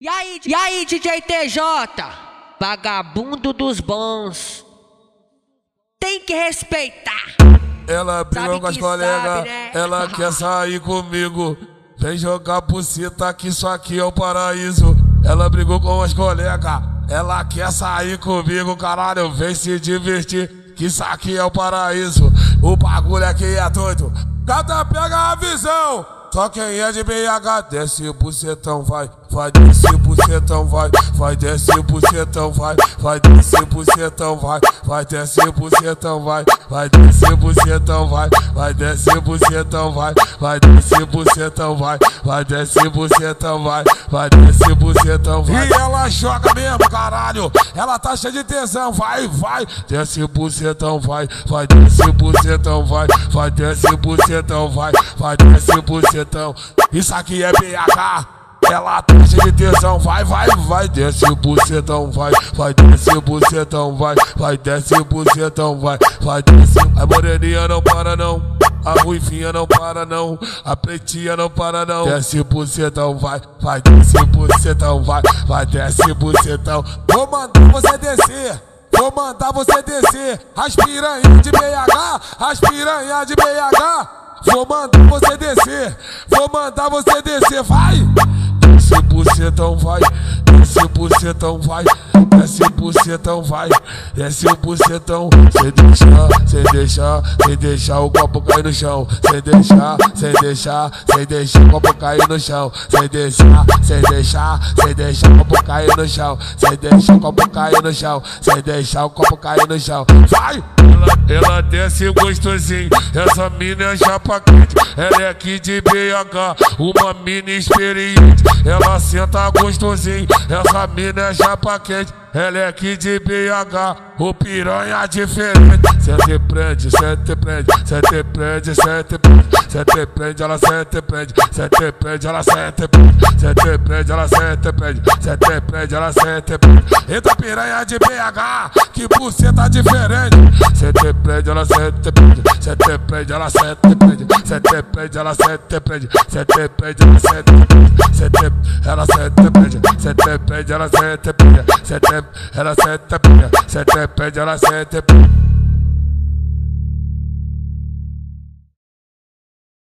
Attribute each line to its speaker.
Speaker 1: E aí, DJ TJ, vagabundo dos bons, tem que respeitar.
Speaker 2: Ela brigou com as colegas,
Speaker 1: né?
Speaker 2: ela quer sair comigo. Vem jogar buceta que isso aqui é o paraíso. Ela brigou com as colegas, ela quer sair comigo, caralho. Vem se divertir, que isso aqui é o paraíso. O bagulho aqui é doido, cada pega a visão. Só quem é de BH desce o bucetão, vai desce o bucetão, vai desce o bucetão, vai desce o bucetão, vai desce o bucetão, vai desce o bucetão, vai desce o bucetão, vai desce o bucetão, vai desce o bucetão, vai desce o bucetão, vai. E ela joga mesmo, caralho, ela tá cheia de tesão, vai desce o bucetão, vai desce o bucetão, vai desce o bucetão, vai desce o bucetão. Isso aqui é BH, ela tá cheia de tesão, vai desce o bucetão, vai desce o bucetão, vai desce o bucetão, vai desce. A moreninha não para não, a ruivinha não para não, a pretinha não para não. Desce o bucetão, vai desce o bucetão, vai desce o bucetão. Vou mandar você descer, vou mandar você descer, as piranha de BH, as piranha de BH. Vou mandar você descer, vou mandar você descer, vai! Desce o bucetão, vai, desce o bucetão, vai, desce o bucetão, vai, desce o bucetão. Sem deixar o copo cair no chão, sem deixar o copo cair no chão, sem deixar o copo cair no chão, sem deixar o copo cair no chão, sem deixar o copo cair no chão, vai! Ela desce gostosinho, essa mina é chapa quente. Ela é aqui de BH, uma mina experiente. Ela senta gostosinho, essa mina é chapa quente. Ela é aqui de BH, o piranha diferente. Sente prende, sente prende, sente prende, sente prende, sente prende, ela sente prende, sente prende, ela sente prende, sente prende, ela sente prende, sente prende, ela sente prende. Eita piranha de BH, que buceta diferente. Sente prende, ela sente prende, sente prende, ela sente prende, sente prende, ela sente prende, sente prende, ela sente prende, sente ela sente prende, sente prende, ela sente prende, sente ela sente prende, ela sente prende.